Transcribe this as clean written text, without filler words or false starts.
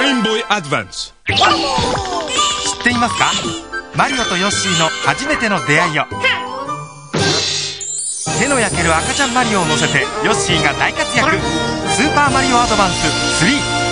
Game Boy Advance。 知っていますか？マリオとヨッシーの初めての出会いを。手の焼ける赤ちゃんマリオを乗せてヨッシーが大活躍。スーパーマリオアドバンス3。